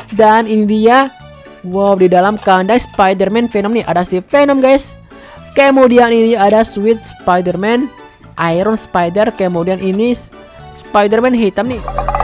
Dan ini dia. Wow, di dalam kandang Spider-Man Venom nih ada si Venom guys. Kemudian ini ada Sweet Spider-Man, Iron Spider, kemudian ini Spider-Man hitam nih.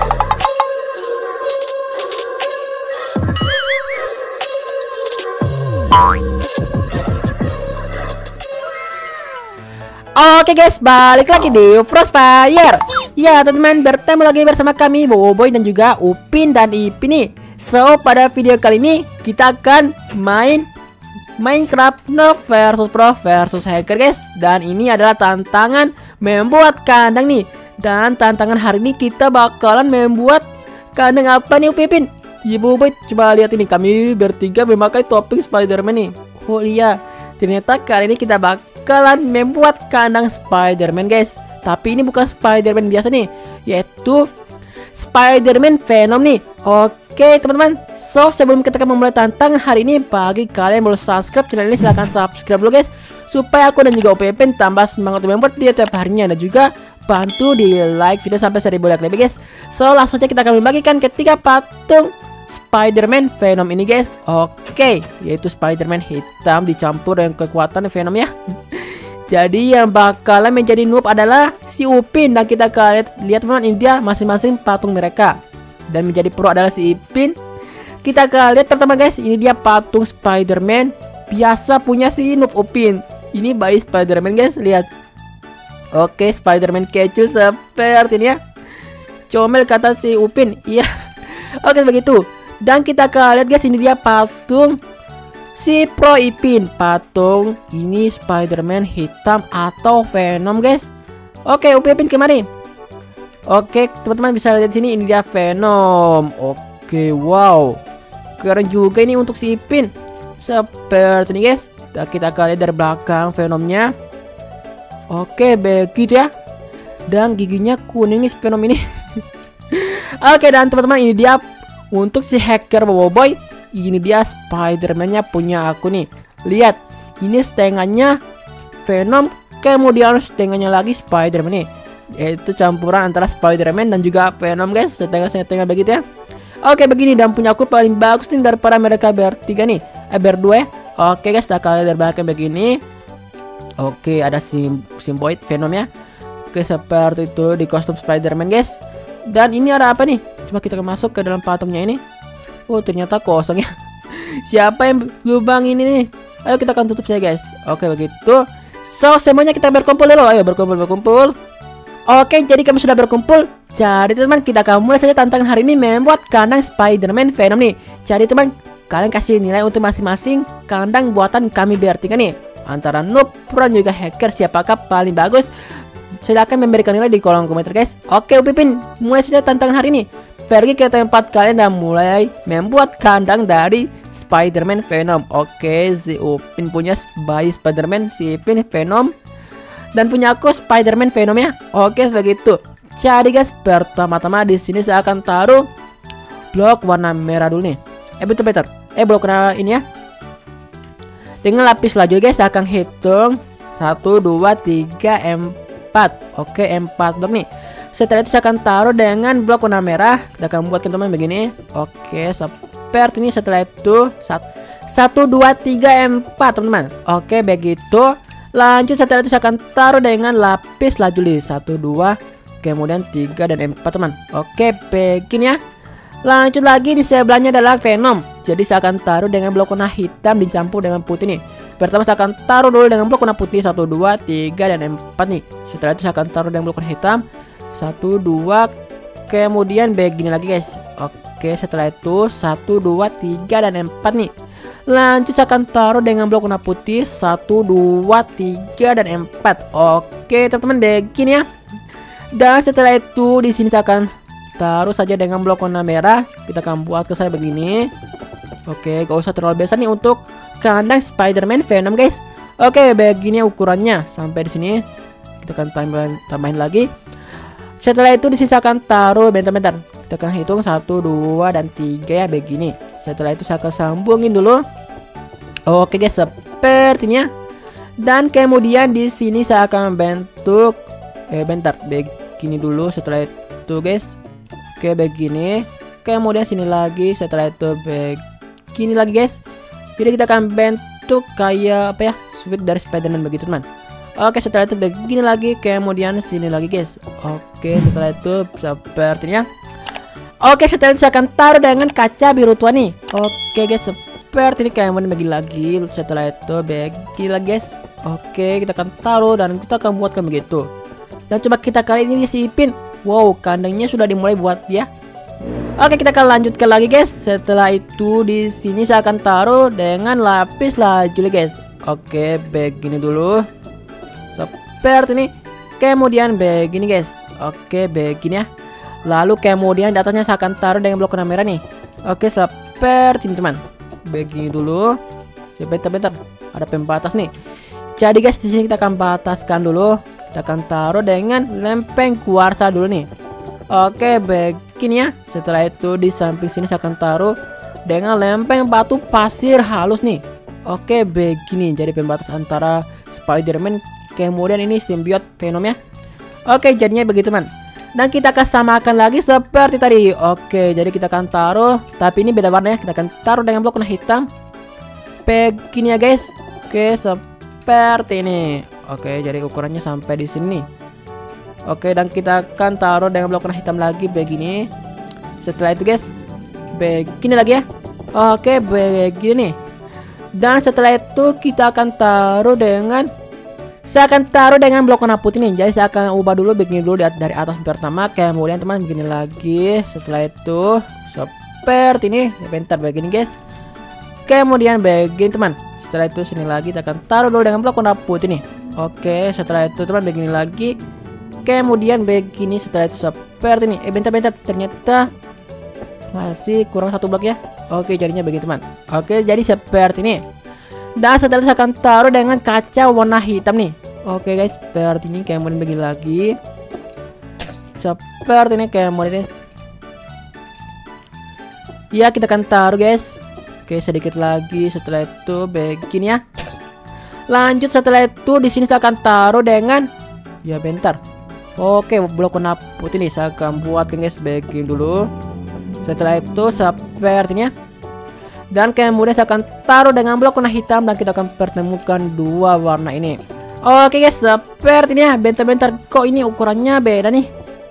Oke guys, balik lagi di Frostfire. Ya teman-teman, bertemu lagi bersama kami Boboiboy dan juga Upin dan Ipin nih. So, pada video kali ini kita akan main Minecraft Noob versus Pro versus Hacker guys. Dan ini adalah tantangan membuat kandang nih. Dan tantangan hari ini kita bakalan membuat kandang apa nih Upin? Ya Boboiboy, coba lihat ini, kami bertiga memakai topping Spider-Man nih. Oh iya, ternyata kali ini kita bakalan membuat kandang Spider-Man guys. Tapi ini bukan Spider-Man biasa nih, yaitu Spider-Man Venom nih. Oke teman-teman, so sebelum kita memulai tantangan hari ini, bagi kalian yang belum subscribe channel ini silahkan subscribe dulu guys, supaya aku dan juga Upin tambah semangat membuat video tiap harinya. Dan juga bantu di like video sampai 1000 like lebih guys. So langsung aja kita akan membagikan ketiga patung Spider-Man Venom ini guys. Oke, yaitu Spider-Man hitam dicampur dengan kekuatan Venom ya. Jadi yang bakalan menjadi noob adalah si Upin. Dan kita lihat teman-teman, ini dia masing-masing patung mereka. Dan menjadi pro adalah si Ipin. Kita lihat pertama guys, ini dia patung Spider-Man biasa punya si noob Upin. Ini bayi Spider-Man guys, lihat. Oke, Spider-Man kecil seperti ini ya. Comel kata si Upin. Iya. Oke begitu. Dan kita lihat guys, ini dia patung si Pro Ipin. Patung ini Spider-Man hitam atau Venom guys. Oke, Upin kemari. Oke teman-teman, bisa lihat sini, ini dia Venom. Oke, wow, keren juga ini untuk si Ipin. Seperti ini guys. Dan kita lihat dari belakang Venomnya. Oke, begitu ya. Dan giginya kuning nih Venom ini. Oke, dan teman-teman, ini dia untuk si hacker Boboiboy. Ini dia Spider-Man-nya punya aku nih. Lihat, ini setengahnya Venom, kemudian setengahnya lagi Spider-Man nih. Yaitu campuran antara Spider-Man dan juga Venom guys. Setengah-setengah begitu ya. Oke, begini, dan punya aku paling bagus nih daripada mereka bertiga nih. Berdua ya. Oke guys, kita lihat dari belakang begini. Oke, ada Symbiote Venom ya. Oke, seperti itu di kostum Spider-Man guys. Dan ini ada apa nih? Coba kita masuk ke dalam patungnya ini. Oh, ternyata kosong ya. Siapa yang lubang ini nih? Ayo kita akan tutup saja guys. Oke begitu. So semuanya kita berkumpul dulu. Ayo berkumpul. Oke, jadi kami sudah berkumpul. Jadi teman, kita akan mulai saja tantangan hari ini membuat kandang Spider-Man Venom nih. Jadi teman, kalian kasih nilai untuk masing-masing kandang buatan kami bertiga nih. Antara noob, pro juga hacker, siapakah paling bagus? Silahkan memberikan nilai di kolom komentar guys. Oke Upin, mulai saja tantangan hari ini. Pergi ke tempat kalian dan mulai membuat kandang dari Spider-Man Venom. Oke, si Upin punya bayi Spider-Man, si Ipin Venom, dan punya aku Spider-Man Venom ya. Oke, begitu. Jadi guys, pertama-tama di sini saya akan taruh blok warna merah dulu nih. Betul. Blok warna ini ya. Dengan lapis laju guys, saya akan hitung 1, 2, 3, 4. Oke, 4 blok nih. Setelah itu saya akan taruh dengan blok warna merah. Kita akan buat teman-teman begini. Oke, seperti ini. Setelah itu 1, 2, 3, 4 teman-teman. Oke, begitu. Lanjut, setelah itu saya akan taruh dengan lapis lazuli 1, 2, kemudian 3 dan 4 teman. Oke, begini ya. Lanjut lagi, di sebelahnya adalah Venom. Jadi saya akan taruh dengan blok warna hitam dicampur dengan putih nih. Pertama saya akan taruh dulu dengan blok warna putih 1, 2, 3 dan 4 nih. Setelah itu saya akan taruh dengan blok warna hitam 1, 2, kemudian begini lagi guys. Oke, setelah itu 1, 2, 3 dan 4 nih. Lanjut saya akan taruh dengan blok warna putih 1, 2, 3 dan 4. Oke teman-teman, begini ya. Dan setelah itu di sini saya akan taruh saja dengan blok warna merah. Kita akan buat ke saya begini. Oke, gak usah terlalu besar nih untuk kandang Spider-Man Venom guys. Oke, begini ukurannya sampai di sini. Kita akan tambahin lagi. Setelah itu di sini saya akan taruh bentar. Kita akan hitung 1, 2 dan 3 ya begini. Setelah itu saya akan sambungin dulu. Oke guys, sepertinya. Dan kemudian di sini saya akan bentuk begini dulu. Setelah itu guys, oke begini. Kemudian sini lagi, setelah itu begini lagi guys. Jadi kita akan bentuk kayak apa ya, suit dari Spiderman begitu teman. Oke, setelah itu begini lagi, kemudian sini lagi guys. Oke, setelah itu sepertinya. Oke, setelah itu saya akan taruh dengan kaca biru tua nih. Oke guys, seperti ini, kemudian begini lagi. Setelah itu begini lagi guys. Oke, kita akan taruh dan kita akan buatkan begitu. Dan coba kita kali ini sipin. Wow, kandangnya sudah dimulai buat ya. Oke, kita akan lanjutkan lagi guys. Setelah itu di sini saya akan taruh dengan lapis lazuli guys. Oke, begini dulu. Seperti ini. Kemudian begini guys. Oke, begini ya. Lalu kemudian di atasnya saya akan taruh dengan blok warna merah nih. Oke, seperti ini teman. Begini dulu. Ya, bentar. Ada pembatas nih. Jadi guys, di sini kita akan bataskan dulu. Kita akan taruh dengan lempeng kuarsa dulu nih. Oke, begini ya. Setelah itu di samping sini saya akan taruh dengan lempeng batu pasir halus nih. Oke, begini. Jadi pembatas antara Spiderman kemudian ini simbiot Venom ya. Oke, jadinya begitu teman. Dan kita akan samakan lagi seperti tadi. Oke, jadi kita akan taruh, tapi ini beda warna ya. Kita akan taruh dengan blok warna hitam. Begini ya guys. Oke, seperti ini. Oke, jadi ukurannya sampai di sini. Oke, dan kita akan taruh dengan blok warna hitam lagi begini. Setelah itu guys, begini lagi ya. Oke, begini. Dan setelah itu kita akan taruh dengan, saya akan taruh dengan blok warna putih nih. Jadi saya akan ubah dulu begini dulu dari atas pertama, kemudian teman begini lagi. Setelah itu seperti ini. Bentar, begini guys. Kemudian begini teman. Setelah itu sini lagi kita akan taruh dulu dengan blok warna putih nih. Oke, setelah itu teman begini lagi. Kemudian begini, setelah itu seperti ini. Bentar, ternyata masih kurang satu blok ya. Oke, jadinya begini teman. Oke, jadi seperti ini. Dan setelah itu saya akan taruh dengan kaca warna hitam nih. Oke guys, seperti ini. Kemudian begini lagi. Seperti ini. Kemudian ya, kita akan taruh guys. Oke, sedikit lagi. Setelah itu begini ya. Lanjut, setelah itu di sini saya akan taruh dengan, ya bentar. Oke, blok warna putih nih saya akan buatkan guys begini dulu. Setelah itu seperti ini ya. Dan kemudian saya akan taruh dengan blok warna hitam dan kita akan pertemukan dua warna ini. Oke guys, seperti ini ya. Bentar, kok ini ukurannya beda nih.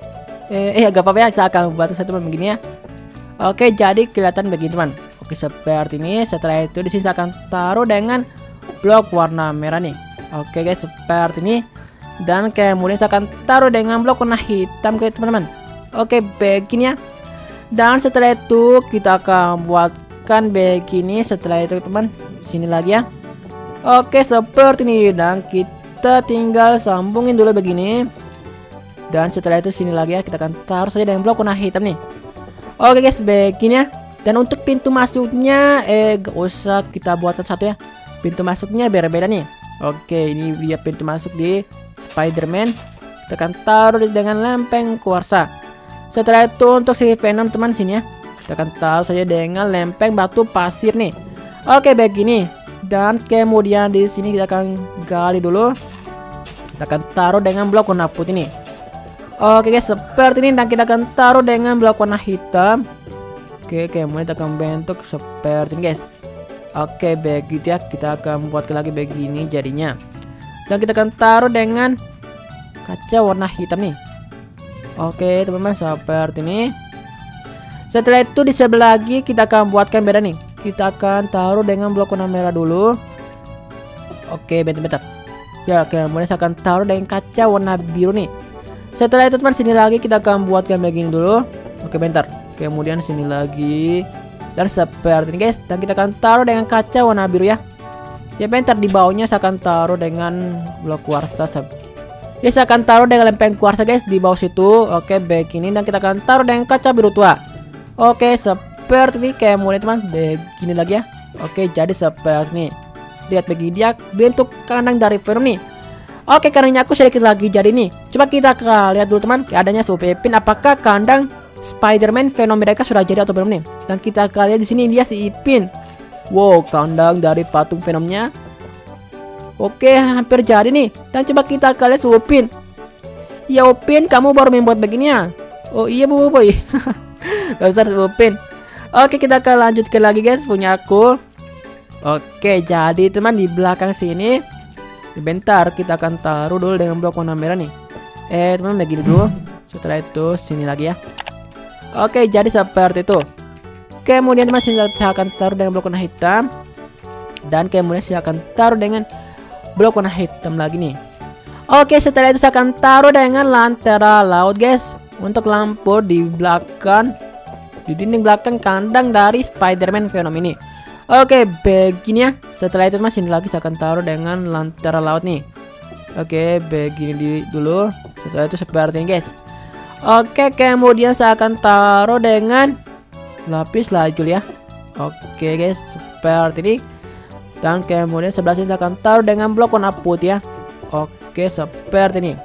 Agak apa-apa ya, saya akan buat satu begini ya. Oke, jadi kelihatan begini teman. Oke, seperti ini. Setelah itu di sini saya akan taruh dengan blok warna merah nih. Oke guys, seperti ini. Dan kemudian saya akan taruh dengan blok warna hitam guys teman-teman. Oke, begini ya. Dan setelah itu kita akan buatkan begini. Setelah itu teman, sini lagi ya. Oke, seperti ini. Dan kita tinggal sambungin dulu begini. Dan setelah itu sini lagi ya. Kita akan taruh saja dengan blok warna hitam nih. Oke guys, begini ya. Dan untuk pintu masuknya gak usah kita buatkan satu ya. Pintu masuknya beda-beda nih. Oke, ini dia pintu masuk di Spiderman. Kita akan taruh dengan lempeng kuarsa. Setelah itu untuk si Venom teman sini ya. Kita akan taruh saja dengan lempeng batu pasir nih. Oke, begini. Dan kemudian di sini kita akan gali dulu. Kita akan taruh dengan blok warna putih nih. Oke guys, seperti ini. Dan kita akan taruh dengan blok warna hitam. Oke, kemudian kita akan bentuk seperti ini guys. Oke, begitu ya. Kita akan buat lagi begini jadinya. Dan kita akan taruh dengan kaca warna hitam nih. Oke teman-teman, seperti ini. Setelah itu di sebelah lagi kita akan buatkan beda nih. Kita akan taruh dengan blok warna merah dulu. Oke, bentar. Ya, kemudian saya akan taruh dengan kaca warna biru nih. Setelah itu teman, sini lagi kita akan buatkan begini dulu. Oke, bentar. Kemudian sini lagi. Dan seperti ini guys. Dan kita akan taruh dengan kaca warna biru ya. Ya bentar, di bawahnya saya akan taruh dengan blok kuarsa. Ya, saya akan taruh dengan lempeng kuarsa guys di bawah situ. Oke, begini. Dan kita akan taruh dengan kaca biru tua. Oke, seperti ini. Kemudian teman, begini lagi ya. Oke, jadi seperti ini. Lihat begini dia bentuk kandang dari Venom nih. Oke, kandangnya aku sedikit lagi jadi nih. Coba kita lihat dulu teman keadaannya Ipin. Apakah kandang Spiderman Venom mereka sudah jadi atau belum nih? Dan kita lihat di sini dia si Ipin. Wow, kandang dari patung Venomnya. Oke, hampir jadi nih. Dan coba kita lihat Upin. Ya Upin, kamu baru membuat begini ya? Oh iya boy. Gak usah Upin. Oke, kita akan lanjutkan lagi guys punya aku. Oke, jadi teman di belakang sini. Bentar, kita akan taruh dulu dengan blok warna merah nih. Teman begini dulu. Setelah itu sini lagi ya. Oke, jadi seperti itu. Kemudian teman saya akan taruh dengan blok warna hitam. Dan kemudian saya akan taruh dengan blok warna hitam lagi nih. Oke, setelah itu saya akan taruh dengan lantera laut guys. Untuk lampu di belakang, di dinding belakang kandang dari Spider-Man Venom ini. Oke, begini ya. Setelah itu masih lagi saya akan taruh dengan lantera laut nih. Oke, begini dulu. Setelah itu seperti ini guys. Oke, kemudian saya akan taruh dengan lapis lazuli ya. Oke guys, seperti ini. Dan kemudian sebelah sini saya akan taruh dengan blok warna putih ya. Oke, seperti ini.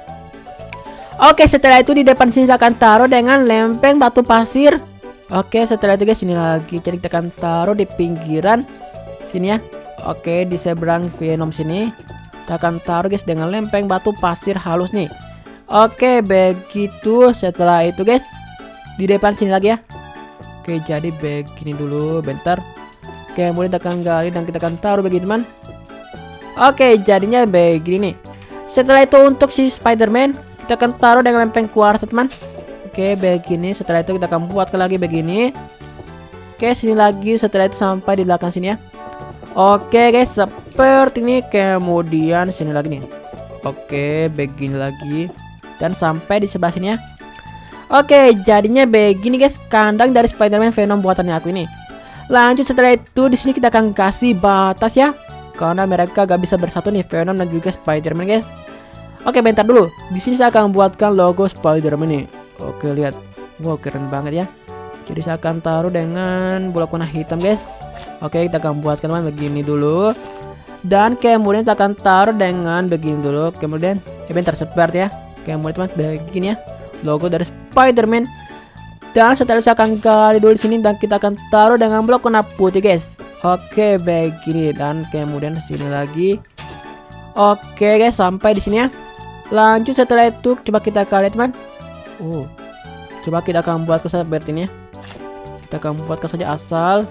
Oke, setelah itu di depan sini saya akan taruh dengan lempeng batu pasir. Oke, setelah itu guys sini lagi. Jadi kita akan taruh di pinggiran sini ya. Oke, di seberang Venom sini kita akan taruh guys dengan lempeng batu pasir halus nih. Oke, begitu. Setelah itu guys di depan sini lagi ya. Oke, jadi begini dulu bentar. Kemudian kita akan gali dan kita akan taruh begini teman. Oke, jadinya begini nih. Setelah itu untuk si Spider-Man kita akan taruh dengan lempeng kuarsa teman. Oke, begini. Setelah itu kita akan buat lagi begini. Oke, sini lagi. Setelah itu sampai di belakang sini ya. Oke guys, seperti ini. Kemudian sini lagi nih. Oke, begini lagi. Dan sampai di sebelah sini ya. Oke, jadinya begini guys kandang dari Spider-Man Venom buatannya aku ini. Lanjut setelah itu di sini kita akan kasih batas ya. Karena mereka gak bisa bersatu nih, Venom dan juga Spider-Man guys. Oke, bentar dulu. Di sini saya akan buatkan logo Spider-Man nih. Oke, lihat. Wow, keren banget ya. Jadi saya akan taruh dengan blok warna hitam guys. Oke, kita akan buatkan teman begini dulu. Dan kemudian kita akan taruh dengan begini dulu. Kemudian bentar seperti ya. Kemudian teman begini ya. Logo dari Spider-Man. Dan setelah saya akan gali dulu di sini dan kita akan taruh dengan blok warna putih guys. Oke, begini dan kemudian sini lagi. Oke guys, sampai di sini ya. Lanjut setelah itu coba kita gali teman. Coba kita akan buat seperti ini ya. Kita akan buat saja asal.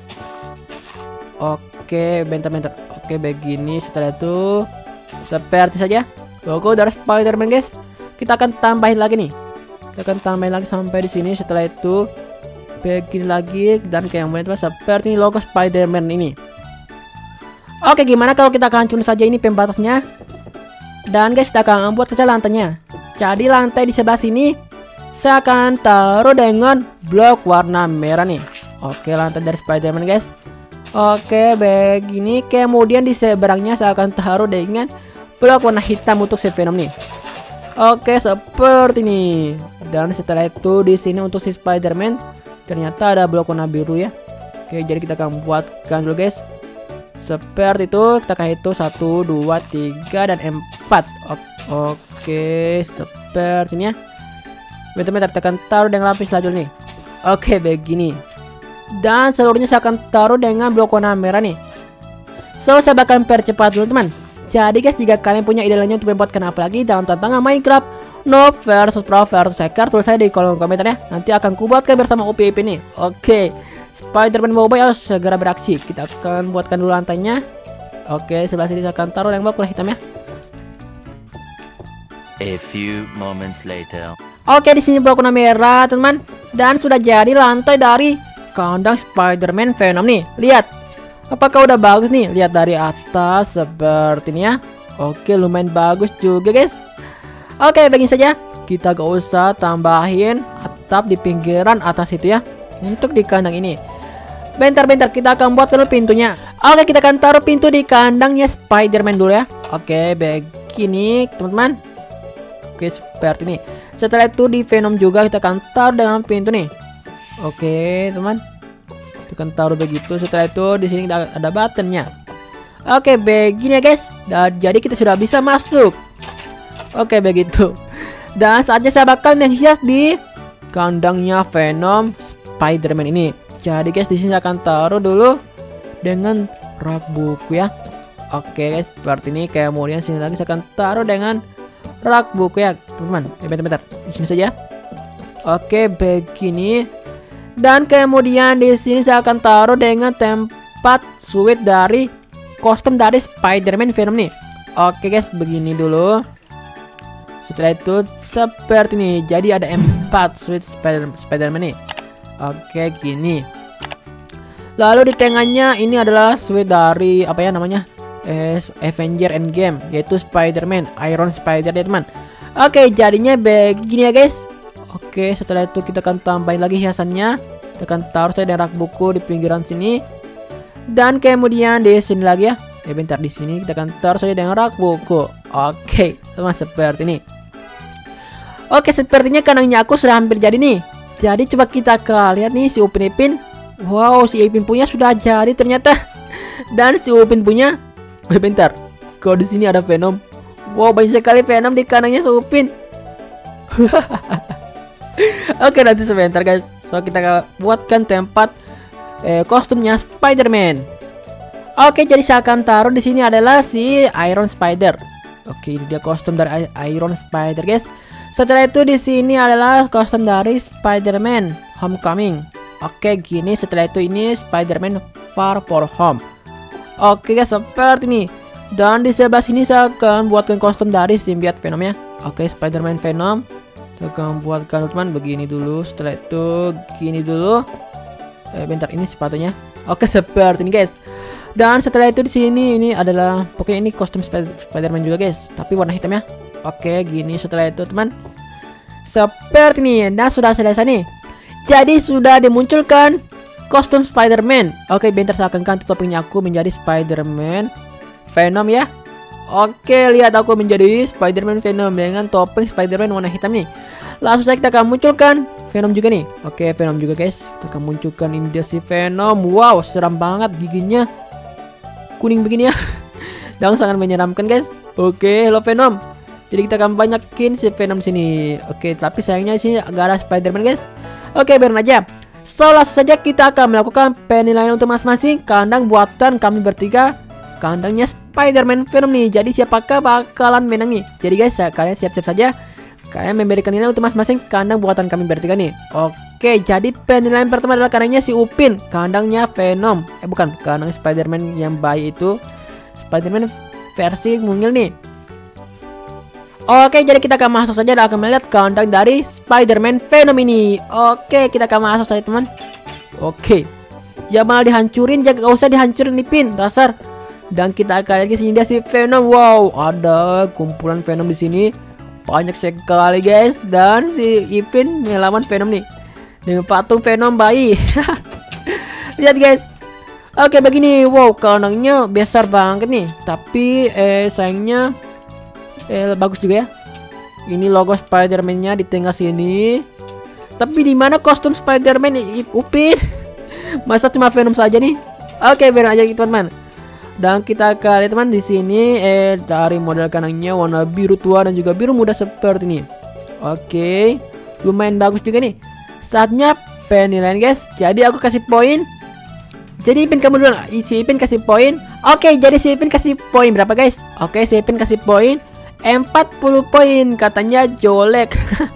Oke, bentar. Oke, begini. Setelah itu seperti saja logo dari Spider-Man guys. Kita akan tambahin lagi nih. Kita akan tambahin lagi sampai di sini. Setelah itu begini lagi dan kemudian seperti ini logo Spider-Man ini. Oke, gimana kalau kita akan hancurin saja ini pembatasnya. Dan guys, kita akan buat saja lantainya. Jadi lantai di sebelah sini saya akan taruh dengan blok warna merah nih. Oke, lantai dari Spider-Man guys. Oke, begini. Kemudian di seberangnya saya akan taruh dengan blok warna hitam untuk si Venom nih. Oke, seperti ini. Dan setelah itu di sini untuk si Spider-Man ternyata ada blok warna biru ya. Oke, jadi kita akan buatkan dulu guys. Seperti itu, kita akan hitung 1, 2, 3 dan 4. Oke, seperti ini ya. Bentar, kita akan taruh dengan lapis lazuli nih. Oke, begini. Dan seluruhnya saya akan taruh dengan blok warna merah nih. So, saya bakal percepat dulu teman. Jadi guys, jika kalian punya ide lainnya untuk membuatkan apa lagi dalam tantangan Minecraft No versus Pro versus Hacker, tulis saya di kolom komentar ya. Nanti akan kubuatkan bersama UPIP nih. Oke, Spider-Man Boboiboy harus segera beraksi. Kita akan buatkan dulu lantainya. Oke, sebelah sini saya akan taruh yang blok warna hitam ya. A few moments later. Oke, di sini blok warna merah teman. Dan sudah jadi lantai dari kandang Spider-Man Venom nih. Lihat, apakah udah bagus nih? Lihat dari atas seperti ini ya. Oke, lumayan bagus juga guys. Oke, begini saja. Kita gak usah tambahin atap di pinggiran atas itu ya. Untuk di kandang ini. Bentar, kita akan buat dulu pintunya. Oke, kita akan taruh pintu di kandangnya Spider-Man dulu ya. Oke, begini teman-teman. Oke, seperti ini. Setelah itu di Venom juga kita akan taruh dengan pintu nih. Oke, teman. Kita akan taruh begitu. Setelah itu di sini ada buttonnya. Oke, begini ya guys. Dan jadi kita sudah bisa masuk. Oke, begitu. Dan saatnya saya bakal menghias di kandangnya Venom Spider-Man ini. Jadi guys, di sini saya akan taruh dulu dengan rak buku ya. Oke guys, seperti ini. Kemudian sini lagi saya akan taruh dengan rak buku ya, teman-teman. Bentar. Di sini saja. Oke, begini. Dan kemudian di sini saya akan taruh dengan tempat suite dari kostum dari Spider-Man Venom nih. Oke guys, begini dulu. Setelah itu seperti ini. Jadi ada 4 suite Spider-Man nih. Oke, gini. Lalu di tengahnya ini adalah suite dari apa ya namanya? Avenger Endgame, yaitu Spider-Man, Iron Spider ya teman. Oke, jadinya begini ya guys. Oke, setelah itu kita akan tambahin lagi hiasannya. Kita akan taruh saya rak buku di pinggiran sini. Dan kemudian di sini lagi ya. Bentar, di sini kita akan taruh saja dengan rak buku. Oke, teman, seperti ini. Oke, sepertinya kandangnya aku sudah hampir jadi nih. Jadi coba kita lihat nih si Upin Ipin. Wow, si Ipin punya sudah jadi ternyata. Dan si Upin punya. Bentar, kok di sini ada Venom? Wow, banyak sekali Venom di kandangnya si Upin. Oke, nanti sebentar guys. So kita buatkan tempat kostumnya Spider-Man. Oke, jadi saya akan taruh di sini adalah si Iron Spider. Oke, ini dia kostum dari Iron Spider guys. Setelah itu di sini adalah kostum dari Spider-Man Homecoming. Oke, gini. Setelah itu ini Spider-Man Far From Home. Oke guys, seperti ini. Dan di sebelah sini saya akan buatkan kostum dari Symbiote Venom ya. Oke, Spider-Man Venom. Saya akan buatkan teman begini dulu. Setelah itu gini dulu. Bentar, ini sepatunya. Oke, seperti ini guys. Dan setelah itu di sini ini adalah pokoknya ini kostum Spider-Man juga guys, tapi warna hitam ya. Oke, gini. Setelah itu teman, seperti ini. Nah, sudah selesai nih. Jadi sudah dimunculkan kostum Spider-Man. Oke, bentar saya akan ganti topengnya aku menjadi Spider-Man Venom ya. Oke, lihat aku menjadi Spider-Man Venom dengan topeng Spider-Man warna hitam nih. Langsung saja kita akan munculkan Venom juga nih. Oke, Venom juga guys. Kita akan munculkan ini dia si Venom. Wow, seram banget giginya. Kuning begini ya. Dan sangat menyeramkan guys. Oke, hello Venom. Jadi kita akan banyakin si Venom sini. Oke, tapi sayangnya sini agak ada Spider-Man guys. Oke, biarin aja. So, langsung saja kita akan melakukan penilaian untuk masing-masing kandang buatan kami bertiga. Kandangnya Spider-Man Venom nih. Jadi siapakah bakalan menang nih? Jadi guys, kalian siap-siap saja. Kalian memberikan nilai untuk masing-masing kandang buatan kami bertiga nih. Oke, jadi penilaian pertama adalah kandangnya si Upin. Kandangnya Venom. Bukan, kandang Spider-Man yang bayi itu. Spider-Man versi mungil nih. Oke, jadi kita akan masuk saja dan akan melihat kandang dari Spider-Man Venom ini. Oke, kita akan masuk saja teman. Oke, ya malah dihancurin, jangan usah dihancurin nih Pin, dasar. Dan kita akan lihat di sini dia si Venom. Wow, ada kumpulan Venom di sini, banyak sekali guys. Dan si Ipin melawan Venom nih dengan patung Venom bayi. Lihat guys. Oke, begini. Wow, kandangnya besar banget nih. Tapi sayangnya bagus juga ya. Ini logo Spider-Man-nya di tengah sini. Tapi di mana kostum Spider-Man Upin? Masa cuma Venom saja nih? Oke, biar aja gitu teman. Dan kita akan lihat teman di sini dari model kandangnya warna biru tua dan juga biru muda seperti ini. Oke, lumayan bagus juga nih. Saatnya penilaian guys. Jadi aku kasih poin. Jadi Ipin kamu dulu. Si Ipin kasih poin. Oke, jadi si Ipin kasih poin berapa guys? Oke, si Ipin kasih poin 40 poin, katanya jelek.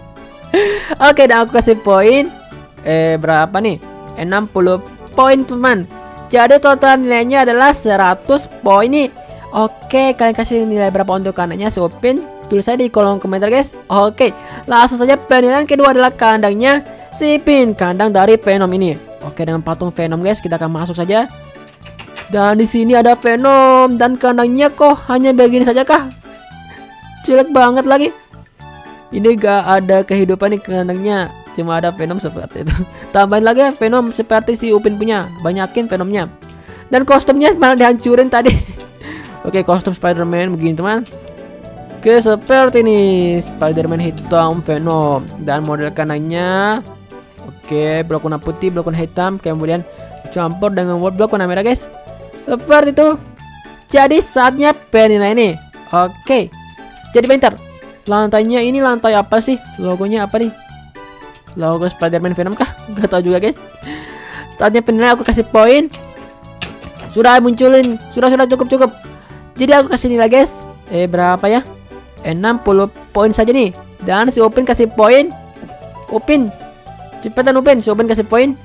Oke, dan aku kasih poin berapa nih? 60 poin teman. Jadi total nilainya adalah 100 poin nih. Oke, kalian kasih nilai berapa untuk kandangnya si Upin? Tulis saya di kolom komentar guys. Oke, langsung saja penilaian kedua adalah kandangnya si Ipin, kandang dari Venom ini. Oke, dengan patung Venom guys, kita akan masuk saja. Dan di sini ada Venom dan kandangnya kok hanya begini saja kah? Jelek banget lagi. Ini gak ada kehidupan nih kandangnya. Cuma ada Venom seperti itu. Tambahin lagi Venom seperti si Upin punya. Banyakin Venomnya. Dan kostumnya malah dihancurin tadi. Oke, kostum Spider-Man begini teman. Oke, seperti ini Spider-Man hitam Venom. Dan model kandangnya oke, blok warna putih, blok warna hitam, kemudian campur dengan blok warna merah guys. Seperti itu. Jadi saatnya penilaian ini. Oke. Jadi bentar, lantainya ini lantai apa sih? Logonya apa nih? Logo Spider-Man Venom kah? Gak tau juga guys. Saatnya penilaian, aku kasih poin. Sudah munculin, sudah cukup. Jadi aku kasih nilai guys. Berapa ya? 60 poin saja nih. Dan si Upin kasih poin. Upin, cepetan Upin, si Upin kasih poin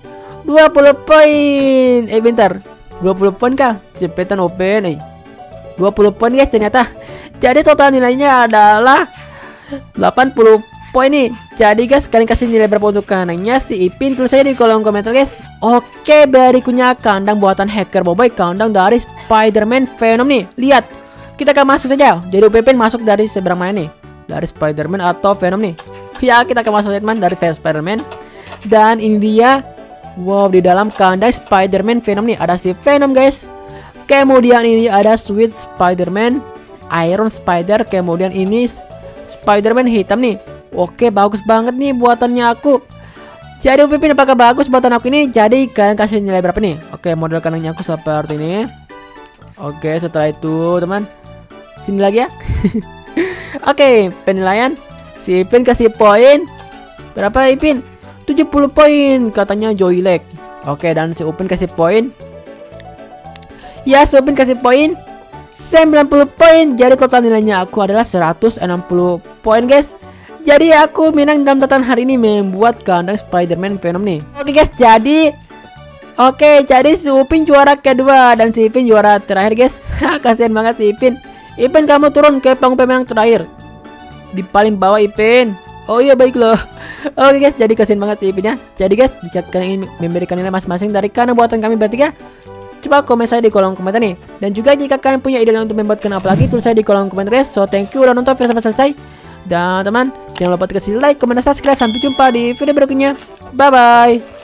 20 poin. Bentar. 20 poin kah? Cepetan open 20 poin guys ternyata. Jadi total nilainya adalah 80 poin nih. Jadi guys, kalian kasih nilai berapa untuk kandangnya si Ipin? Tulis saja di kolom komentar guys. Oke, berikutnya kandang buatan hacker Boboiboy, kandang dari Spider-Man Venom nih. Lihat, kita akan masuk saja. Jadi Upin masuk dari seberang mana nih? Dari Spider-Man atau Venom nih? Ya, kita akan masuk teman dari Spider-Man. Dan ini dia. Wow, di dalam kandang Spider-Man Venom nih ada si Venom guys. Kemudian ini ada Sweet Spider-Man, Iron Spider, kemudian ini Spider-Man hitam nih. Oke, bagus banget nih buatannya aku. Jadi Upin, apakah bagus buatan aku ini? Jadi kalian kasih nilai berapa nih? Oke, model kandangnya aku seperti ini. Oke, setelah itu teman, sini lagi ya. Oke, penilaian si Ipin kasih poin berapa Ipin? 70 poin katanya Joylek. Oke, dan si Upin kasih poin. Ya, si Upin kasih poin 90 poin. Jadi total nilainya aku adalah 160 poin guys. Jadi aku menang dalam tatan hari ini membuat kandang Spider-Man Venom nih. Oke guys, jadi si Upin juara kedua dan si Ipin juara terakhir guys. Kasihan banget si Ipin. Ipin, kamu turun ke panggung pemenang terakhir. Di paling bawah Ipin. Oh iya, baiklah. Oke guys, jadi kasihan banget si Ipin ya. Jadi guys, jika kalian ingin memberikan nilai masing-masing dari kandang buatan kami bertiga, coba komen saya di kolom komentar nih. Dan juga jika kalian punya ide untuk membuatkan apa lagi, tulis saya di kolom komentar guys. So thank you udah nonton video sampai selesai. Dan teman, jangan lupa kasih like, komen, dan subscribe. Sampai jumpa di video berikutnya. Bye bye.